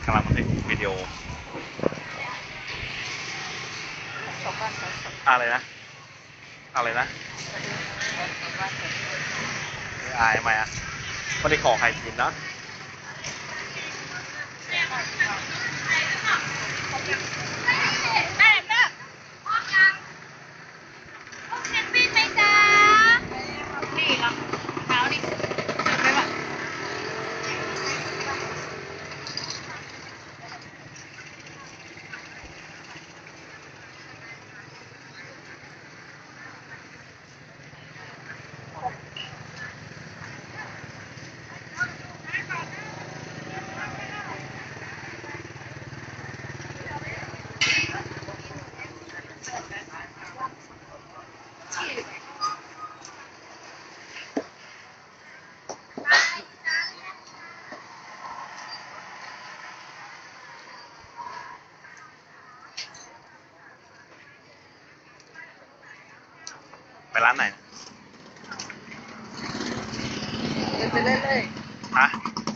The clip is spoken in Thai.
กำลังบันทึกวิดีโออะไรนะอะไรนะอายไหมอ่ะไม่ได้ขอใครกินนะไปร้านไหนเดินไปเรื่อยฮะๆ